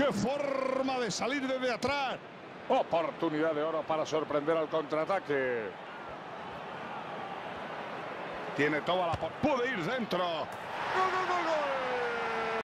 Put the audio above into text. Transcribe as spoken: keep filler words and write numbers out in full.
¡Qué forma de salir desde atrás! Oportunidad de oro para sorprender al contraataque. Tiene toda la... Puede ir dentro. ¡Gol, gol, gol, gol!